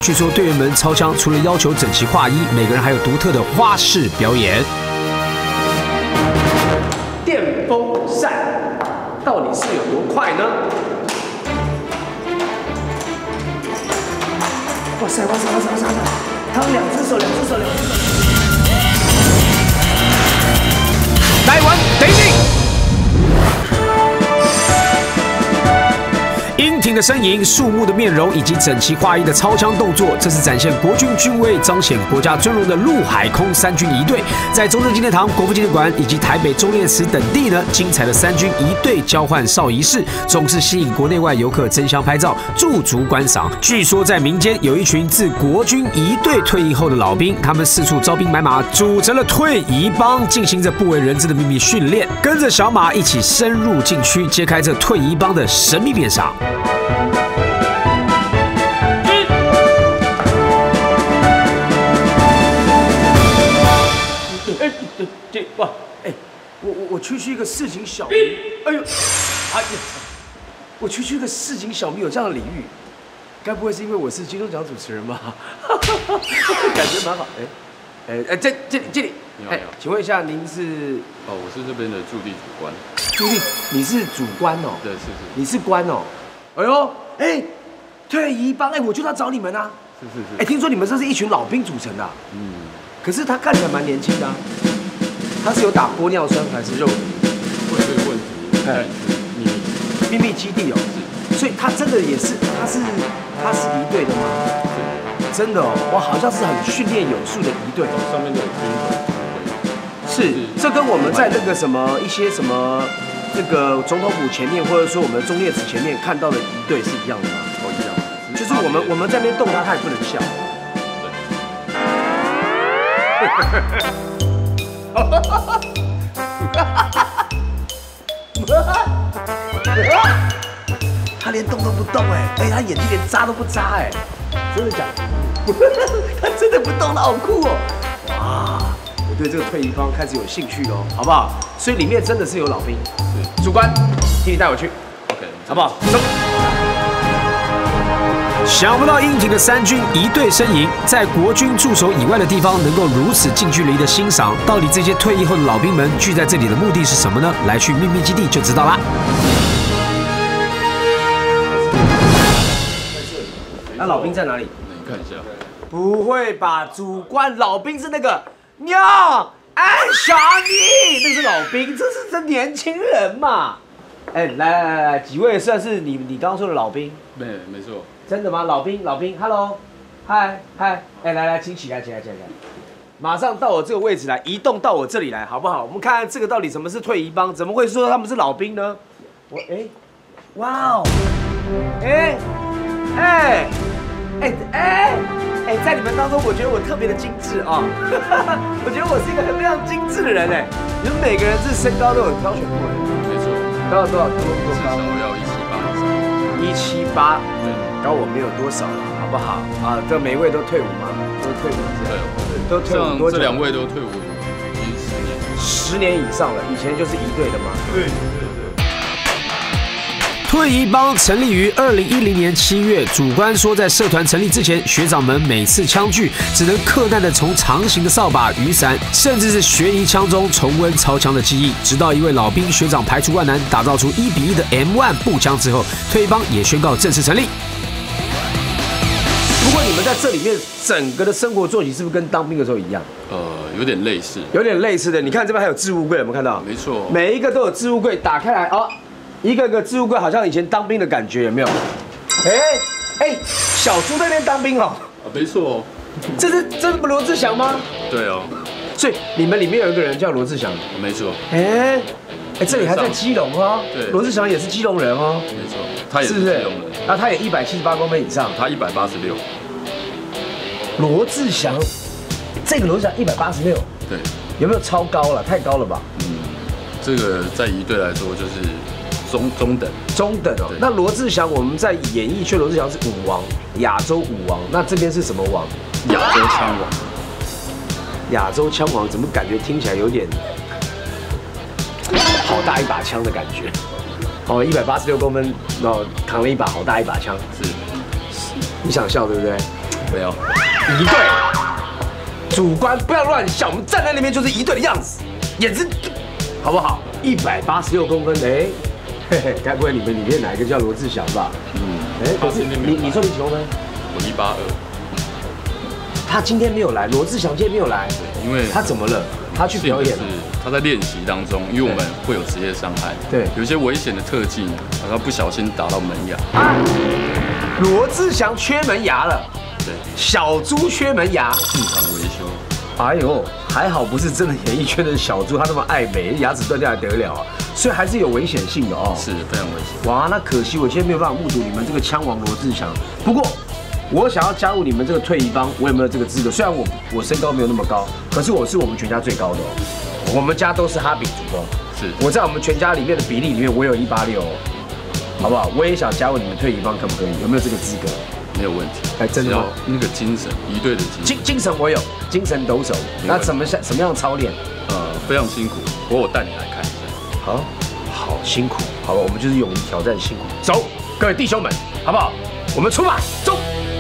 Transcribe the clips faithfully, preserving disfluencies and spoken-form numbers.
据说队员们操枪除了要求整齐划一，每个人还有独特的花式表演。 电风扇到底是有多快呢？哇塞哇塞哇塞哇塞！他有两只手，两只手，两只手。来完，得令。 英挺的身形、肃穆的面容以及整齐划一的操枪动作，这是展现国军军威、彰显国家尊荣的陆海空三军仪队。在中正纪念堂、国父纪念馆以及台北忠烈祠等地呢，精彩的三军仪队交换哨仪式，总是吸引国内外游客争相拍照、驻足观赏。据说在民间有一群自国军仪队退役后的老兵，他们四处招兵买马，组成了退役帮，进行着不为人知的秘密训练，跟着小马一起深入禁区，揭开这退役帮的神秘面纱。 哎，对对，哇，哎，我我我区区一个市井小民，哎呦，哎呀，我区区一个市井小民有这样的礼遇，该不会是因为我是金钟奖主持人吧？感觉蛮好，哎，哎哎，这这里这里，哎，请问一下，您是？ 哦，我是这边的驻地主官。 驻地，你是主官哦？ 对，是是。 你是官哦？哎呦，哎，退役帮，哎，我就要找你们啊！ 是是是。 哎，听说你们这是一群老兵组成的、啊。嗯。可是他看起来蛮年轻的、啊，他是有打玻尿酸还是肉毒？ 问这个问题，哎，秘密秘密基地哦，是，所以他真的也是，他是他是仪队的吗？真的哦，哇，好像是很训练有素的仪队， 上面都有军种。 是，这跟我们在那个什么一些什么这个总统府前面，或者说我们忠烈祠前面看到的仪队是一样的吗？ 哦，一样。 就是我们我们在那边动他，他也不能笑。他连动都不动哎，哎，他眼睛连眨都不眨哎，真的假的？他真的不动，好酷哦！哇，我对这个退役帮开始有兴趣喽，好不好？所以里面真的是有老兵。是，主官，替你带我去 ，OK， 好不好？走。 想不到英挺的三军一队身影，在国军驻守以外的地方能够如此近距离的欣赏，到底这些退役后的老兵们聚在这里的目的是什么呢？来去秘密基地就知道啦。 那老兵在哪里？ 你看一下。 不会吧，主官，老兵是那个娘安小你，那是老兵，这是这年轻人嘛？哎，来来来来，几位算是你你刚刚说的老兵？ 没没错。 真的吗？老兵，老兵 ，Hello， 嗨嗨，哎，来来，请起来，起来，起来，马上到我这个位置来，移动到我这里来，好不好？我们看看这个到底什么是退役帮，怎么会说他们是老兵呢？我哎，哇哦，哎哎哎哎哎，在你们当中，我觉得我特别的精致啊，我觉得我是一个非常精致的人哎，你们每个人这身高都有挑选过哎， 没错， 高到多少多多高？ 至少要一七八以上， 一七八。高我没有多少了，好不好？啊，这每一位都退伍吗？都退伍， 对， 都退伍多久？ 这两位都退伍已经十年， 十年以上了。以前就是一队的嘛。对对对。 退役帮成立于二零一零年七月，主官说，在社团成立之前，学长们每次枪聚只能克难的从长形的扫把、雨伞，甚至是悬疑枪中重温操枪的记忆。直到一位老兵学长排除万难，打造出一比一的 M 一 步枪之后，退役帮也宣告正式成立。 不过你们在这里面整个的生活作息是不是跟当兵的时候一样？ 呃，有点类似， 有点类似的。你看这边还有置物柜，有没有看到？ 没错， 每一个都有置物柜，打开来哦，一个个置物柜，好像以前当兵的感觉，有没有？哎哎，小猪在那边当兵哦。 啊，没错， 这是这是不罗志祥吗？ 对哦。 所以你们里面有一个人叫罗志祥。 没错。 哎哎，这里还在基隆哦。 对。 罗志祥也是基隆人哦。 没错，他也是基隆人。 那他也一百七十八公分以上。 他一百八十六。 罗志祥，这个罗志祥一百八十六， 对， 有没有超高了？太高了吧？ 嗯，这个在仪队来说就是中中等， 中等哦。那罗志祥，我们在演艺圈，罗志祥是舞王，亚洲舞王。那这边是什么王？ 亚洲枪王。 亚洲枪王怎么感觉听起来有点好大一把枪的感觉？哦，一百八十六公分，然后扛了一把好大一把枪。 是， 你想笑对不对？ 不要。 一队，主观不要乱想，我们站在那边就是一队的样子，眼睛好不好？一百八十六公分，哎，嘿嘿，该不会你们里面哪一个叫罗志祥吧？ 嗯， 哎，可是你你说你几公分？ 我一八二。 他今天没有来，罗志祥今天没有来， 因为他怎么了？他去表演是他在练习当中，因为我们会有职业伤害， 对， 有一些危险的特技，他不小心打到门牙。 啊，罗志祥缺门牙了， 对， 小猪缺门牙， 进场维修。 哎呦，还好不是真的演艺圈的小猪，他那么爱美，牙齿断掉还得了啊？所以还是有危险性的哦， 是非常危险。 哇，那可惜我今天没有办法目睹你们这个枪王罗志祥，不过。我想要加入你们这个退役帮，我有没有这个资格？虽然我我身高没有那么高，可是我是我们全家最高的哦。我们家都是哈比族哦。 是。我在我们全家里面的比例里面，我有一八六，好不好？我也想加入你们退役帮，可不可以？有没有这个资格？ 没有问题。 哎，真的吗？ 那个精神，一队的精神。 精精神我有，精神抖擞。那怎么像什么样操练？ 呃，非常辛苦。不过我带你来看一下。 好，好辛苦。好了，我们就是勇于挑战辛苦。走，各位弟兄们，好不好？我们出发，走。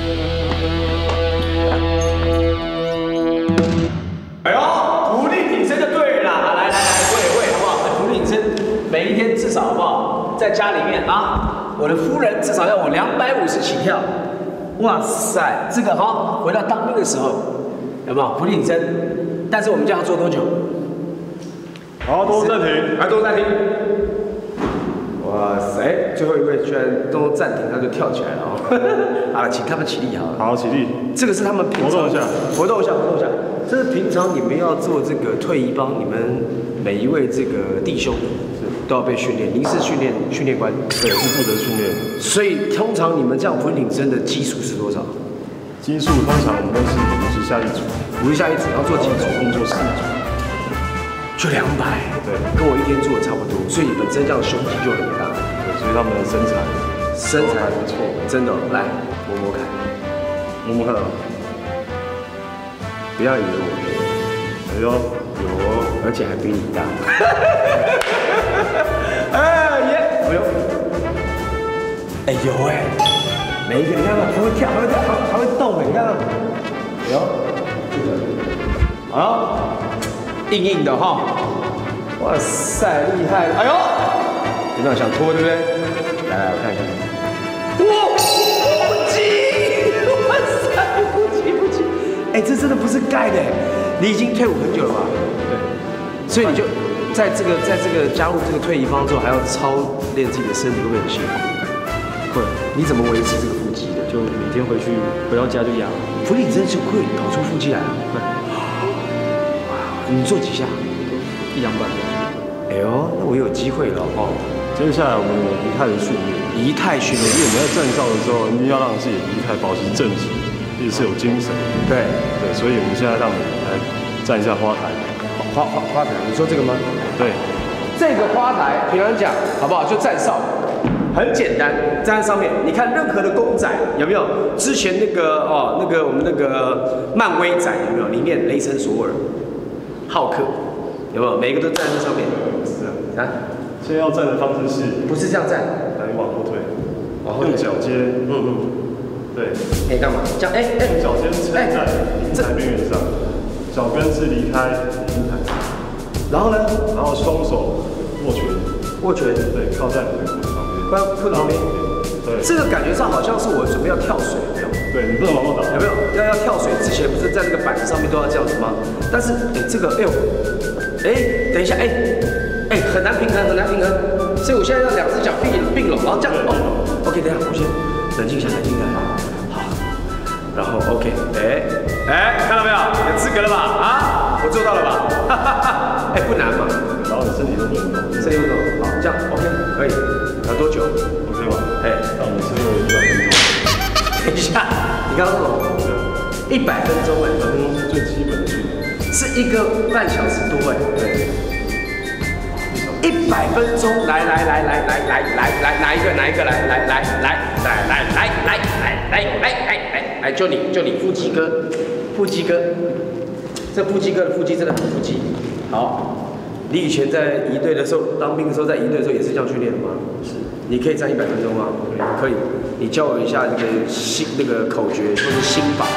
哎呦，伏地挺身就对了，来来来，会会好不好？伏地挺身，每一天至少好不好？在家里面啊，我的夫人至少要我两百五十起跳。哇塞，这个哈，回到当兵的时候，有没有伏地挺身？但是我们这样做多久？ 好，动作暂停， 来，动作暂停。哇塞，最后一位居然动作暂停，他就跳起来了哦。好了，请他们起立好了。 好，起立。 这个是他们平常活动一下， 活动一下，活动一下。这是平常你们要做这个退役帮，你们每一位这个弟兄都要被训练。您是训练训练官， 对，是负责训练。 所以通常你们这样俯挺身的基数是多少？ 基数通常我们都是五十下一组， 五十下一组，然后做几组？ 总共做四组， 就两百。 对， 跟我一天做的差不多，所以你本身这样胸肌就很大。 对，所以他们的身材身材还不错， 真的哦。来摸摸看， 摸摸看啊。 不要以为我没有， 哎呦，有哦， 而且还比你大。哎耶！哎呦，哎有哎，每一个你看看，还会跳，还会跳，还还会动哎，你看看。哎呦，好，硬硬的哈。哇塞，厉害了！哎呦，有没有想脱，对不对？来来，我看一看。哇，腹肌！哇塞，腹肌腹肌！哎，这真的不是盖的，你已经退伍很久了吧？对，所以你就在这个在这个加入这个退役方之后，还要操练自己的身体，会不会很辛苦？ 会。 你怎么维持这个腹肌的？ 就每天回去回到家就压。 伏地真是会跑出腹肌来。 对。 你做几下？ 一两百。 哎呦，那我有机会了哦。 接下来我们有仪态的训练， 仪态训练， 因为我们在站哨的时候，一定要让自己的仪态保持正直，一直是有精神。 对对，所以我们现在让你来站一下花台。 花花花台，你说这个吗？ 对， 这个花台，平常讲好不好？就站哨，很简单，站在上面。你看任何的公仔有没有？之前那个哦，那个我们那个漫威仔有没有？里面雷神索尔、浩克有没有？每个都站在上面。是啊，你看。 现在要站的方式是， 不是这样站， 来往后退， 往后退， 用脚尖，嗯嗯，对， 哎干嘛？这样，哎哎， 脚尖撑在平台边缘上，脚跟是离开平台， 然后呢？ 然后双手握拳， 握拳， 对，靠在你的裤子旁边， 关裤子旁边， 对， 这个感觉上好像是我准备要跳水，有没有？ 对你不能往后倒， 有没有？要要跳水之前不是在这个板子上面都要这样子吗？但是哎这个哎呦，哎等一下哎。哎，很难平衡，很难平衡，所以我现在要两只脚并并拢，然后这样哦。OK， 等一下，我先冷静一下，冷静一下。好，然后 OK， 哎哎，看到没有？有资格了吧？啊，我做到了吧？哈哈哈。哎，不难嘛。 然后你身体都不能动， 身体不动，好，这样 OK， 可以。要多久 ？OK 吗？ 哎， 让我们身有一百分钟。 等一下，你刚刚说一百分钟哎， 一百分钟是最基本的训练， 是一个半小时多哎。 对。 一百分钟，来来来来来来来来，哪一个哪一个来来来来来来来来来来来来来来，就你就你腹肌哥，腹肌哥，这腹肌哥的腹肌真的很腹肌。好，你以前在仪队的时候，当兵的时候，在仪队的时候也是这样训练的吗？是。你可以站一百分钟吗？可以。你教我一下这个心那个口诀或者心法。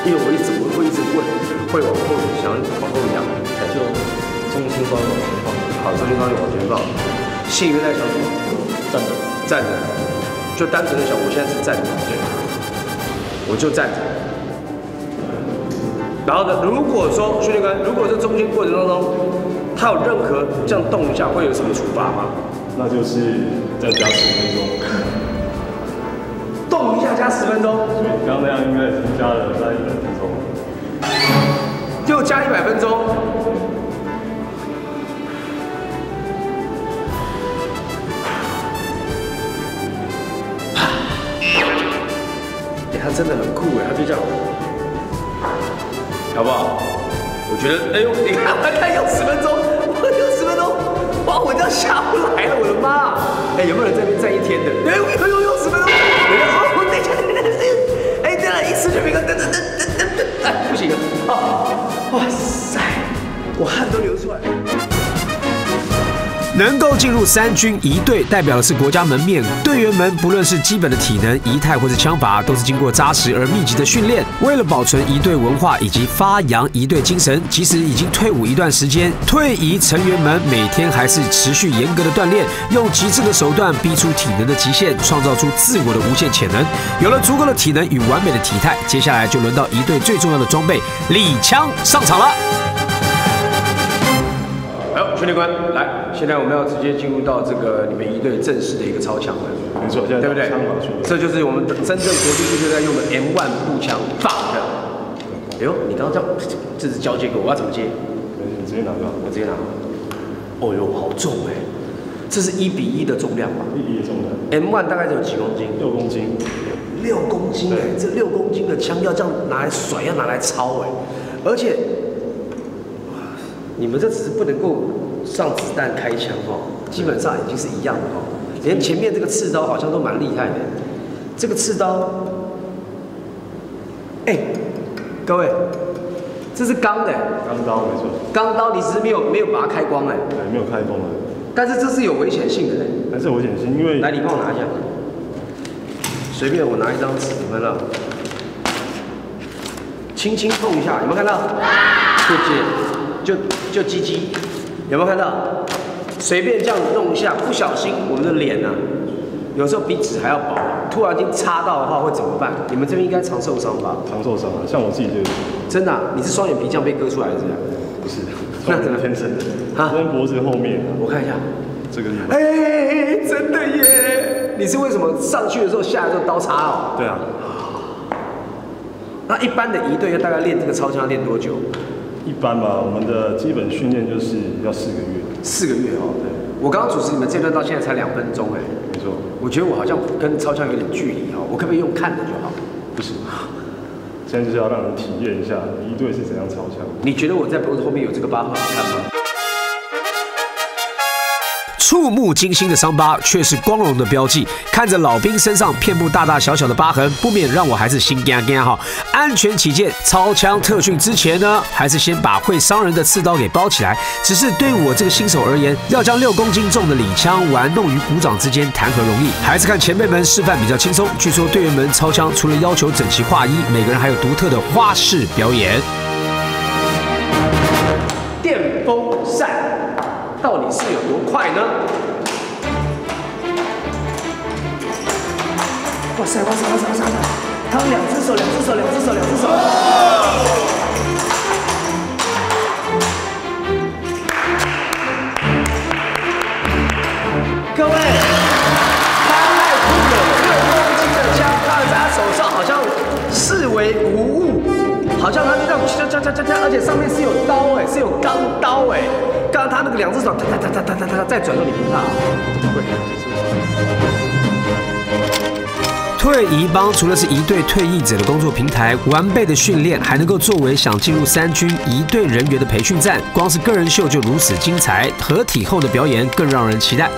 因为我一直我会一直问，会往后想往后仰， 就中心高往前放， 好，中心高往前放。信约在想什么？ 站着。 站着，就单纯的想，我现在是站着，对，我就站着。然后呢，如果说训练官，如果这中间过程当中，他有任何这样动一下，会有什么处罚吗？ 那就是再加十分钟。 动一下加十分钟。 所以刚刚那样应该已经加了大概一百分钟。 又加一百分钟。哎，他真的很酷哎，他就这样。好不好？我觉得，哎呦，你看，他看用十分钟，我用十分钟，哇，我这样下不来了，我的妈！哎，有没有人在那边站一天的？哎，我用用十分钟，人家哦，等一下，等一下，等一下，哎，对了，一次就没个，等等等等等等，哎，不行了，啊，哇塞，我汗都流出来了。 能够进入三军仪队，代表的是国家门面。队员们不论是基本的体能、仪态或是枪法，都是经过扎实而密集的训练。为了保存仪队文化以及发扬仪队精神，即使已经退伍一段时间，退役成员们每天还是持续严格的锻炼，用极致的手段逼出体能的极限，创造出自我的无限潜能。有了足够的体能与完美的体态，接下来就轮到仪队最重要的装备——礼枪上场了。 好，训练官，来，现在我们要直接进入到这个你们仪队正式的一个操枪了， 没错，现在对不对枪法训练， 这就是我们真正国军部队在用的 M 一 步枪放的。哎呦，你刚刚这样，这是交接给我，我要怎么接？ 你直接拿掉， 我直接拿。哦呦，好重哎！这是一比一的重量吧？ 一比一重的 M 一 大概只有几公斤？ 六公斤。 六公斤哎，这六公斤的枪要这样拿来甩，要拿来抄哎，而且。你们这只是不能够上子弹开枪哦，基本上已经是一样的哦。连前面这个刺刀好像都蛮厉害的，这个刺刀，哎，各位，这是钢的， 钢刀没错， 钢刀你只是没有没有把它开光哎， 对，没有开封的， 但是这是有危险性的， 还是有危险性，因为来，你帮我拿一下，随便我拿一张纸，有没有看到？轻轻碰一下，有没有看到？谢谢。就就鸡鸡，有没有看到？随便这样弄一下，不小心我们的脸啊，有时候比纸还要薄，突然间插到的话会怎么办？你们这边应该常受伤吧？ 常受伤啊，像我自己就真的、啊，你是双眼皮这样被割出来的，是吧？ 不是，那怎么天生的？啊，跟脖子后面， 我看一下， 这个地方。 哎，真的耶！你是为什么上去的时候下来之后刀插哦？ 对啊。 那一般的仪队要大概练这个操枪要练多久？ 一般吧，我们的基本训练就是要四个月。 四个月哦，对。我刚刚主持你们这段到现在才两分钟哎。 没错。 我觉得我好像跟操枪有点距离哦，我可不可以用看的就好？ 不行。现在就是要让人体验一下仪队是怎样操枪。 你觉得我在脖子后面有这个疤很好看吗？ 触目惊心的伤疤却是光荣的标记。看着老兵身上遍布大大小小的疤痕，不免让我还是心惊惊哈。安全起见，操枪特训之前呢，还是先把会伤人的刺刀给包起来。只是对于我这个新手而言，要将六公斤重的礼枪玩弄于股掌之间，谈何容易？还是看前辈们示范比较轻松。据说队员们操枪除了要求整齐划一，每个人还有独特的花式表演。 电风扇到底是有多快呢？哇塞哇塞哇塞哇塞哇塞！他两只手，两只手，两只手，两只手。各位，他太酷了！六公斤的枪放在他手上，好像视为无物，好像他就这样敲敲敲敲敲，而且上面是有刀哎，是有钢刀哎。刚刚他那个两只手，哒哒哒哒哒哒哒，再转动你不怕？ 退仪帮除了是仪队退役者的工作平台，完备的训练还能够作为想进入三军仪队人员的培训站。光是个人秀就如此精彩，合体后的表演更让人期待。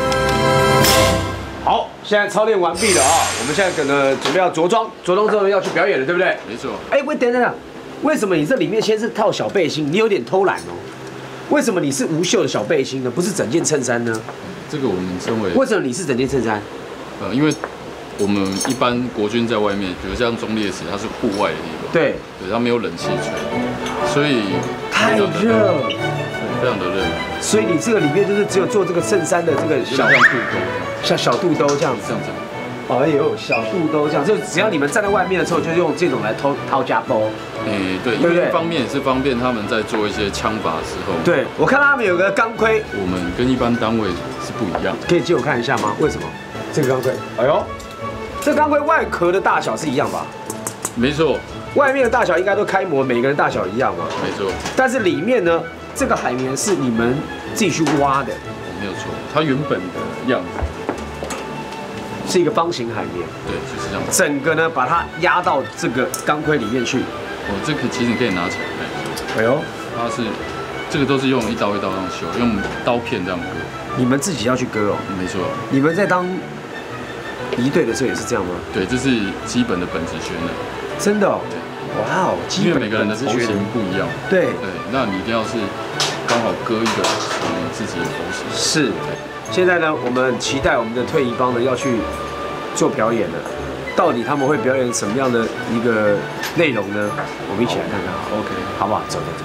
好，现在操练完毕了啊，我们现在可能准备要着装，着装之后要去表演了，对不对？ 没错。 哎，喂，等等等，为什么你这里面先是套小背心？你有点偷懒哦。为什么你是无袖的小背心呢？不是整件衬衫呢？ 这个我们称为…… 为什么你是整件衬衫？ 呃，因为我们一般国军在外面，比如像忠烈祠，它是户外的地方， 对， 对，它没有冷气吹，所以太热， 对，非常的热。 所以你这个里面就是只有做这个衬衫的这个小像肚兜， 像小肚兜这样子这。样子。 哎呦，小肚兜这样，就只要你们站在外面的时候，就用这种来掏掏家包。 诶，对，因对不对为一方面也是方便他们在做一些枪法的时候， 对，我看到他们有个钢盔， 我们跟一般单位是不一样的。 可以借我看一下吗？为什么？这个钢盔，哎呦，这钢盔外壳的大小是一样吧？ 没错， 外面的大小应该都开模，每个人大小一样嘛。 没错， 但是里面呢，这个海绵是你们自己去挖的， 没有错，它原本的样子， 是一个方形海绵， 对，就是这样。 整个呢把它压到这个钢盔里面去。 哦，这个其实你可以拿起来看一下， 哎呦， 它是这个都是用一刀一刀这样修，用刀片这样割。 你们自己要去割哦。 没错， 你们在当仪队的时候也是这样吗？ 对，这是基本的本职学能。 真的哦。 对， 哇哦，基本因为每个人的本职学头型不一样。 对对，那你一定要是刚好割一个属于自己的头型。 是。现在呢，我们很期待我们的退役帮呢要去做表演了。到底他们会表演什么样的一个内容呢？我们一起来看看好 ，OK， 好不好？走走走。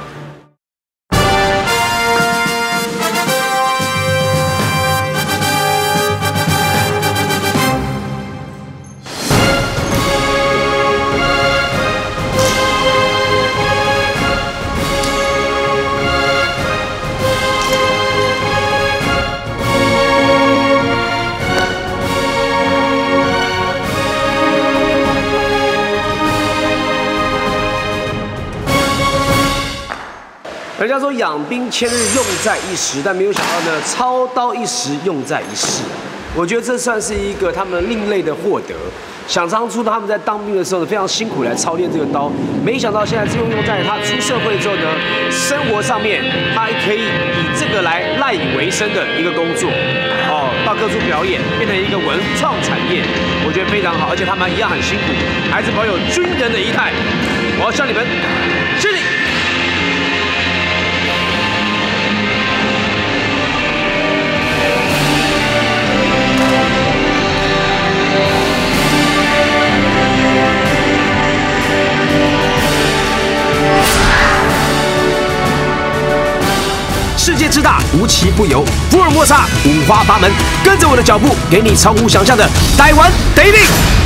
人家说养兵千日，用在一时，但没有想到呢，操刀一时，用在一世。我觉得这算是一个他们另类的获得。想当初他们在当兵的时候呢，非常辛苦来操练这个刀，没想到现在这用用在他出社会之后呢，生活上面他还可以以这个来赖以为生的一个工作。哦，到各处表演，变成一个文创产业，我觉得非常好，而且他们一样很辛苦，还是保有军人的仪态。我要向你们敬礼。世界之大，无奇不有，福尔摩沙五花八门，跟着我的脚步，给你超乎想象的台湾 dating。